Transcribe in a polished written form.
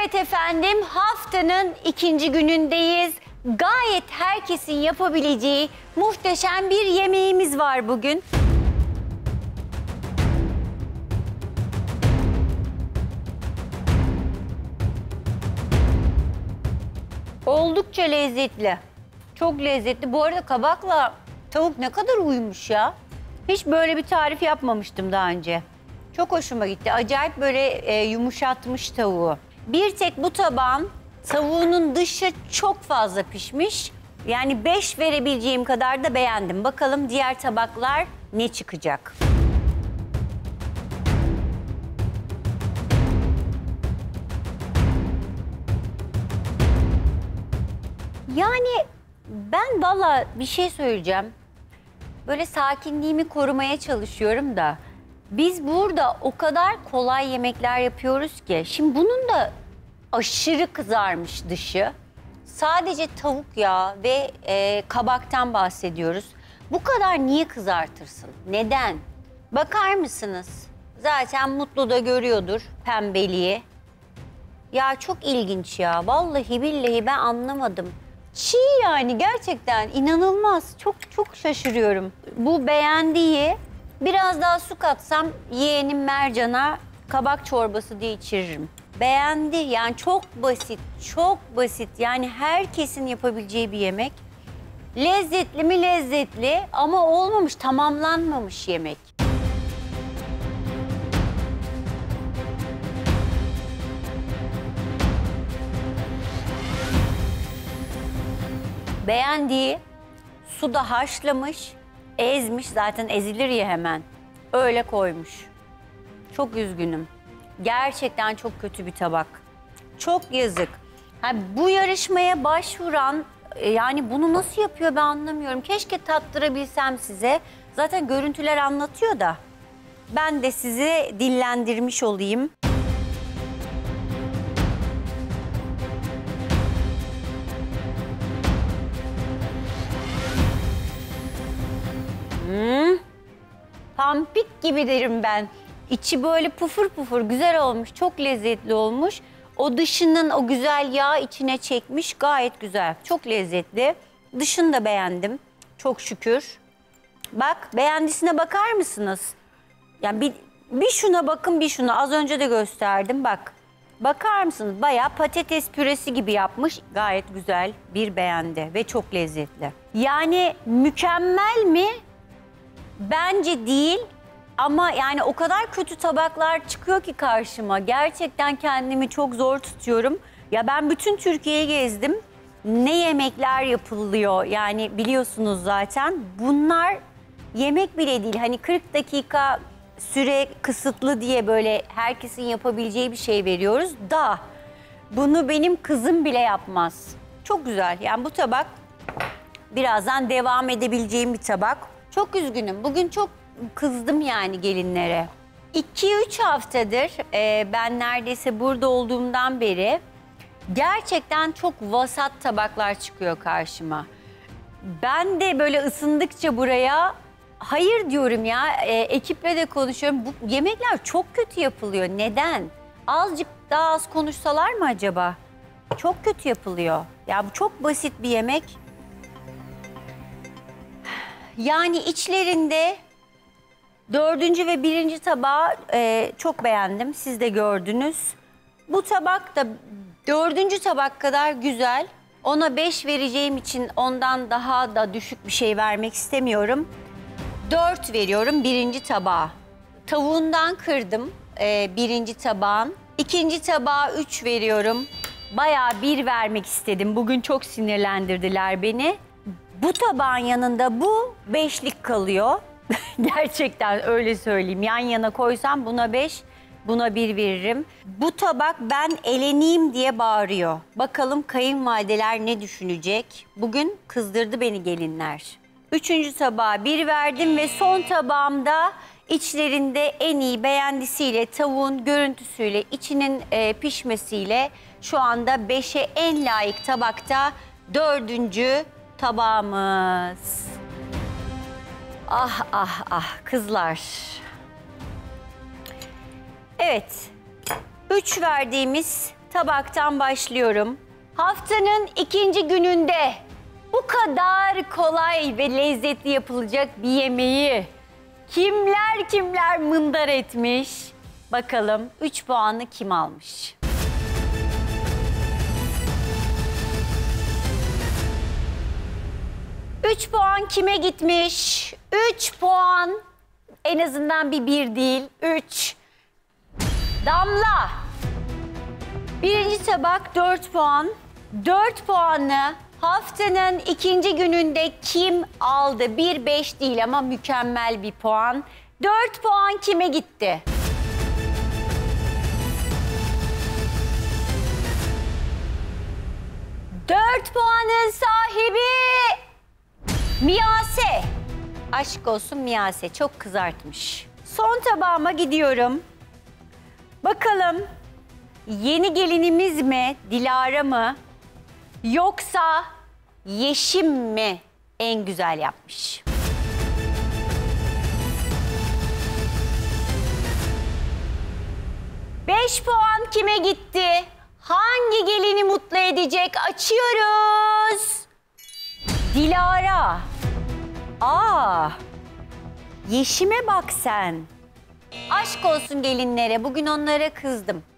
Evet efendim, haftanın ikinci günündeyiz. Gayet herkesin yapabileceği muhteşem bir yemeğimiz var bugün. Oldukça lezzetli. Çok lezzetli. Bu arada kabakla tavuk ne kadar uyumuş ya. Hiç böyle bir tarif yapmamıştım daha önce. Çok hoşuma gitti. Acayip böyle yumuşatmış tavuğu. Bir tek bu tabağın tavuğunun dışı çok fazla pişmiş. Yani 5 verebileceğim kadar da beğendim. Bakalım diğer tabaklar ne çıkacak? Yani ben valla bir şey söyleyeceğim. Böyle sakinliğimi korumaya çalışıyorum da. Biz burada o kadar kolay yemekler yapıyoruz ki. Şimdi bunun da aşırı kızarmış dışı. Sadece tavuk yağı ve kabaktan bahsediyoruz. Bu kadar niye kızartırsın? Neden? Bakar mısınız? Zaten Mutlu da görüyordur pembeliği. Ya çok ilginç ya. Vallahi billahi ben anlamadım. Çiğ yani gerçekten inanılmaz. Çok şaşırıyorum. Bu beğendiği biraz daha su katsam yeğenim Mercan'a kabak çorbası diye içiririm. Beğendi yani çok basit, çok basit. Yani herkesin yapabileceği bir yemek. Lezzetli mi lezzetli ama olmamış, tamamlanmamış yemek. Beğendiği suda haşlamış, ezmiş, zaten ezilir ya hemen. Öyle koymuş. Çok üzgünüm. Gerçekten çok kötü bir tabak. Çok yazık. Ha, bu yarışmaya başvuran yani bunu nasıl yapıyor ben anlamıyorum. Keşke tattırabilsem size. Zaten görüntüler anlatıyor da. Ben de sizi dillendirmiş olayım. Pampik gibi derim ben. İçi böyle pufur pufur güzel olmuş, çok lezzetli olmuş. O dışının o güzel yağ içine çekmiş, gayet güzel. Çok lezzetli. Dışını da beğendim, çok şükür. Bak, beğendisine bakar mısınız? Yani bir şuna bakın, bir şuna. Az önce de gösterdim, bak. Bakar mısınız? Bayağı patates püresi gibi yapmış. Gayet güzel, bir beğendi ve çok lezzetli. Yani mükemmel mi? Bence değil ama yani o kadar kötü tabaklar çıkıyor ki karşıma. Gerçekten kendimi çok zor tutuyorum. Ya ben bütün Türkiye'yi gezdim. Ne yemekler yapılıyor yani biliyorsunuz zaten. Bunlar yemek bile değil. Hani 40 dakika süre kısıtlı diye böyle herkesin yapabileceği bir şey veriyoruz da bunu benim kızım bile yapmaz. Çok güzel. Yani bu tabak birazdan devam edebileceğim bir tabak. Çok üzgünüm. Bugün çok kızdım yani gelinlere. 2-3 haftadır ben neredeyse burada olduğumdan beri gerçekten çok vasat tabaklar çıkıyor karşıma. Ben de böyle ısındıkça buraya hayır diyorum ya. Ekiple de konuşuyorum. Bu yemekler çok kötü yapılıyor. Neden? Azıcık daha az konuşsalar mı acaba? Çok kötü yapılıyor. Ya bu çok basit bir yemek. Yani içlerinde 4. ve 1. tabağı çok beğendim. Siz de gördünüz. Bu tabak da 4. tabak kadar güzel. Ona 5 vereceğim için ondan daha da düşük bir şey vermek istemiyorum. 4 veriyorum 1. tabağa. Tavuğundan kırdım 1. tabağın. 2. tabağa 3 veriyorum. Bayağı 1 vermek istedim. Bugün çok sinirlendirdiler beni. Bu tabağın yanında bu 5'lik kalıyor. Gerçekten öyle söyleyeyim. Yan yana koysam buna 5, buna 1 veririm. Bu tabak ben eleneyim diye bağırıyor. Bakalım kayınvalideler ne düşünecek? Bugün kızdırdı beni gelinler. 3. tabağa 1 verdim ve son tabağımda içlerinde en iyi beğendisiyle, tavuğun görüntüsüyle, içinin pişmesiyle şu anda 5'e en layık tabakta 4. tabağımız. Ah ah ah kızlar. Evet. 3 verdiğimiz tabaktan başlıyorum. Haftanın ikinci gününde bu kadar kolay ve lezzetli yapılacak bir yemeği kimler mındar etmiş? Bakalım 3 puanı kim almış? Üç puan kime gitmiş? 3 puan. En azından bir değil. 3. Damla. Birinci tabak 4 puan. 4 puanı haftanın ikinci gününde kim aldı? 1-5 değil ama mükemmel bir puan. 4 puan kime gitti? Dört puanın sahibi Miyase. Aşk olsun Miyase, çok kızartmış. Son tabağıma gidiyorum. Bakalım yeni gelinimiz mi, Dilara mı, yoksa Yeşim mi en güzel yapmış? Beş puan kime gitti? Hangi gelini mutlu edecek? Açıyoruz. Dilara. Yeşime bak sen. Aşk olsun gelinlere. Bugün onlara kızdım.